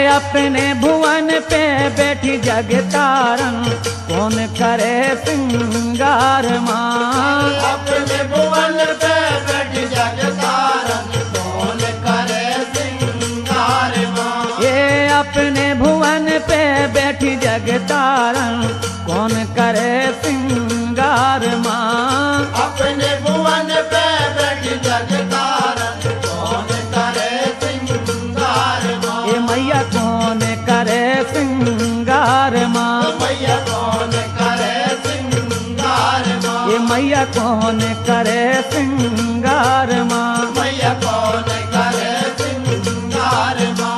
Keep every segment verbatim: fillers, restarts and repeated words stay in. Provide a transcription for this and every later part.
अपने भुवन पे बैठी जग तारन, कौन करे सिंगार माँ। अपने भुवन पे बैठी जग तारन, कौन करे सिंगार माँ। ये अपने भुवन पे बैठी जग तारन, कौन करे सिंगार माँ। अपने भुवन पे बैठी जग तारन, कौन करे सिंगार माँ। ये मैया कौन करे सिंगार माँ। मैया कौन करे सिंगार माँ। ये मैया कौन करे सिंगार माँ। मैया कौन करे सिंगार माँ।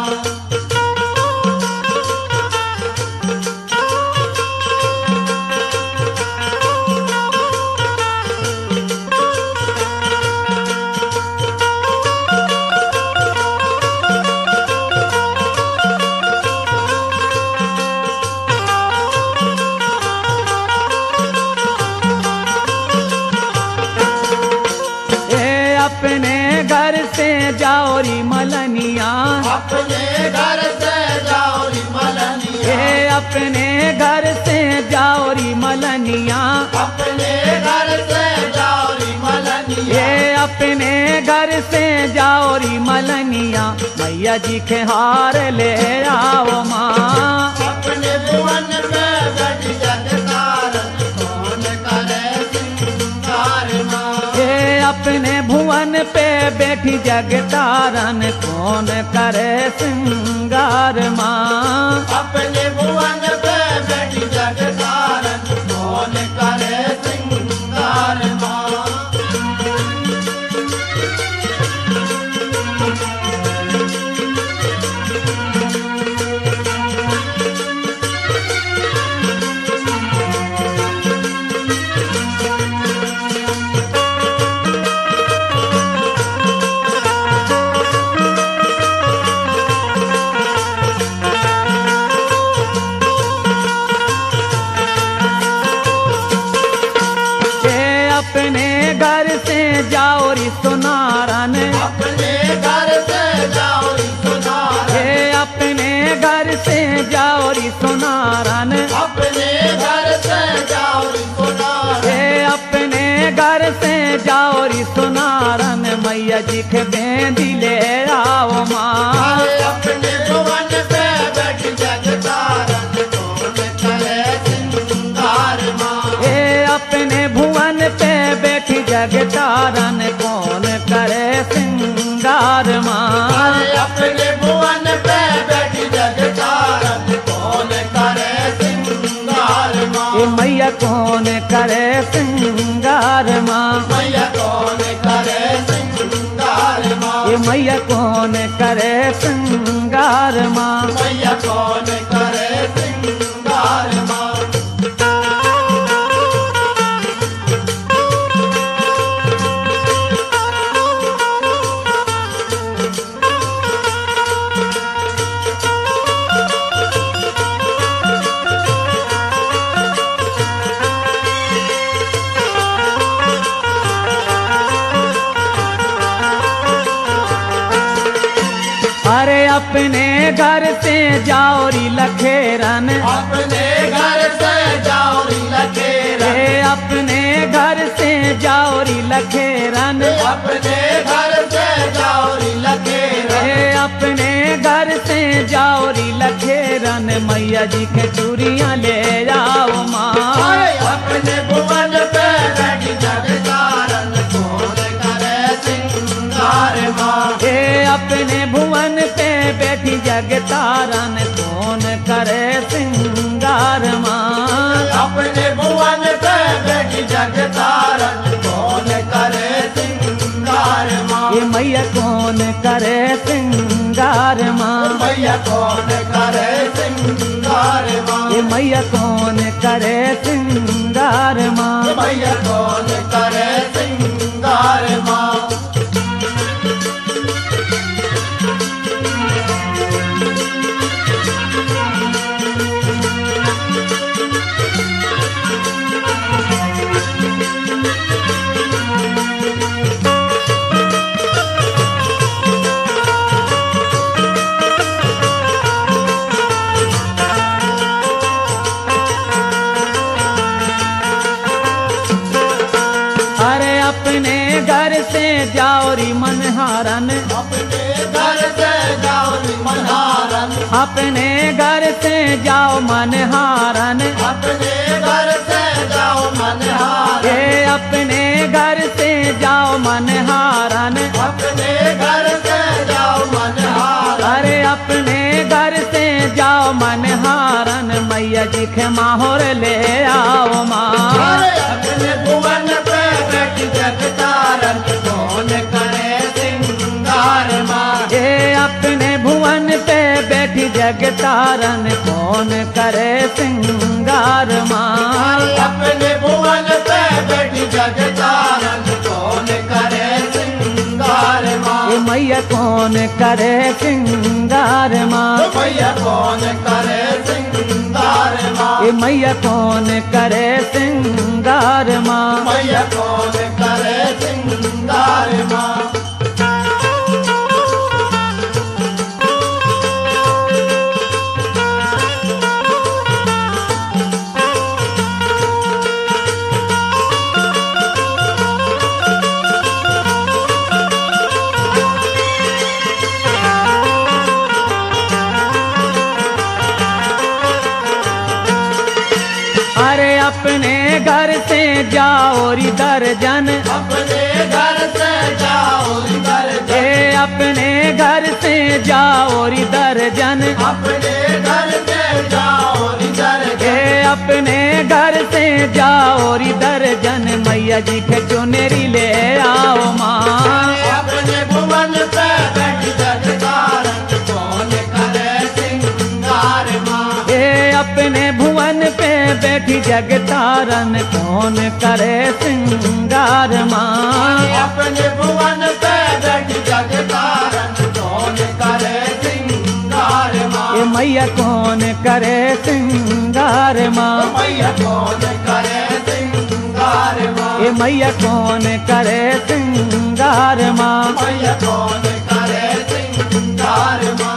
अपने घर से जाओरी मलनिया, अपने घर से जाओरी मलनिया। ये अपने घर से जाओरी मलनिया। अपने घर से जाओरी मलनिया। ये अपने घर से जाओरी मलनिया, मैया जी के हार ले आओ माँ। अपने भुवन पे बैठी जग तारन, कौन करे सिंगार माँ। ये अपने भुवन पे बैठी जग तारन, कौन करे सिंगार माँ। अपने भुवन पे बैठी जग तारन, कौन करे सिंगार माँ। अपने घर से जाओरी सुनारन, अपने घर से जाओरी सुनारन। ये अपने घर से जाओरी सुनारन। अपने घर से जाओरी सुनारन। ये अपने घर से जाओरी सुनारन, मैया जी के बेंदी ले आओ माँ। अपने भुवन पे बैठी जग तारन, कौन करे सिंगार माँ। ये अपने भुवन पे बैठी जग तारन, कौन करे सिंगार माँ। अपने भुवन पे बैठी जग तारन, कौन करे सिंगार माँ। ये मैया कौन करे सिंगार माँ। मैया कौन करे सिंगार माँ। ये मैया कौन करे सिंगार माँ। मैया कौन करे सिंगार माँ। अरे अपने घर से जाओरी लखेरन, अपने घर से जाओरी लखेरन। रे अपने घर से जाओरी लखेरन। अपने घर से जाओरी लखेरन। रे अपने घर से जाओरी लखेरन, मैया जी के चूड़ियाँ ले जाओ माँ। अपने भुवन पे बैठी जग तारन, कौन करे सिंगार माँ। ये अपने भुवन पे बैठी जग तारन, कौन करे सिंगार माँ। अपने भुवन पे बैठी जग तारन, कौन करे सिंगार माँ। ये मैया कौन करे सिंगार माँ। मैया कौन करे सिंगार माँ। ये मैया कौन करे सिंगार माँ। मैया कौन करे सिंगार माँ। जाओरी मनहारन, अपने घर से जाओ मनहारन, अपने घर से जाओ मनहारन, अपने घर से जाओ मनहारन, ये अपने घर से जाओ मनहारन, अपने घर से जाओ मनहारन, अरे अपने घर से जाओ मनहारन, मैया जी के माहौर ले आओ माँ। अरे अपने भुवन पे बैठी जगतारन, कौन करे सिंगार माँ। ये अपने भुवन पे बैठी जगतारन, कौन करे सिंगार माँ। अपने भुवन पे बैठी जगतारन, कौन करे सिंगार माँ। ये मैया कौन करे सिंगार माँ। भैया कौन करे सिंगार माँ। ये मैया कौन करे सिंगार माँ। भैया कौन करे सिंगार माँ। अरे अपने घर से जाओ री दर्जन, अपने घर से जाओ दर्जन, ए अपने घर से जाओ री दर्जन, अपने घर से जाओ दर्जन, ए अपने घर से जाओ री दर्जन, मैया जी के चुनरी ले आओ माँ। अपने भुवन पे बैठी जगतारन, कौन करे सिंगार माँ। ए अपने भुवन पे बैठी जगतारन, कौन करे सिंगार माँ। अपने भुवन पे बैठी जगतारन, कौन करे सिंगार माँ। ये मैया कौन करे सिंगार माँ। भैया कौन करे सिंगार माँ। ये मैया कौन करे सिंगार माँ। भैया कौन करे सिंगार माँ।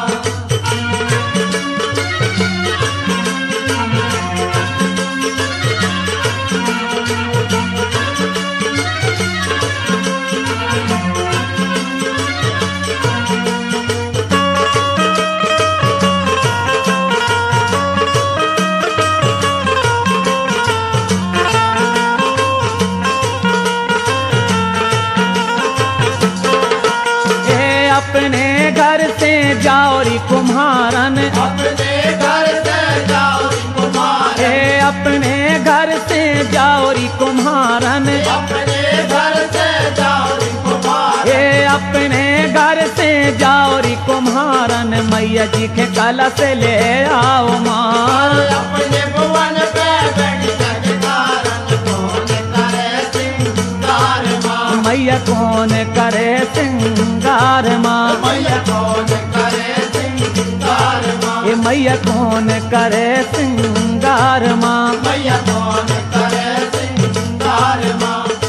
अपने घर से जाओ री कुम्हारन, अपने घर से जाओ कुमार, ए अपने घर से जाओ री कुम्हारन, अपने घर से जाओ कुमार, ए अपने घर से जाओ री कुम्हारन, मैया जी के कला से ले आओ माँ। अपने भुवन पे बैठी जगतारन, कौन करे सिंगार माँ। मैया कौन करे सिंगार माँ। भैया कौन करे सिंगार माँ। ये मैया कौन करे सिंगार माँ। भैया कौन करे सिंगार माँ।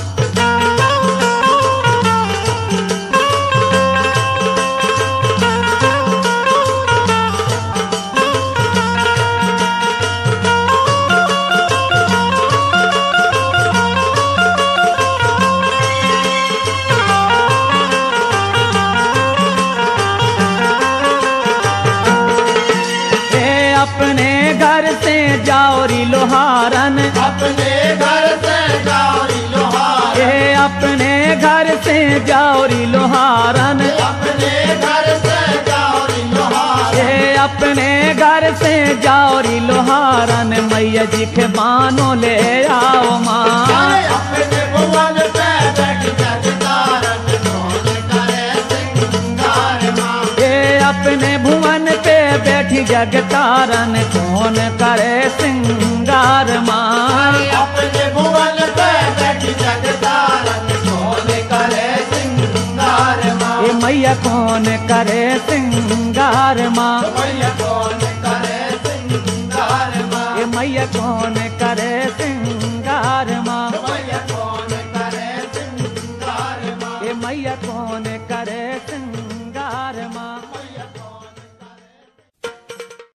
अपने घर से जाओ री लोहारन, अपने घर से जाओ लोहार, ए अपने घर से जाओ री लोहारन, अपने घर से जाओ लोहार, ए अपने घर से जाओ री लोहारन, मैया जी के बानो ले आओ माँ। अपने भुवन पे बैठी जगतारन, कौन करे सिंगार माँ। ए अपने भुवन पे बैठी जगतारन, कौन करे सिंगार माँ। अपने भुवन पे बैठी जगतारन, कौन करे सिंगार माँ। ये मैया कौन करे सिंगार माँ। भैया कौन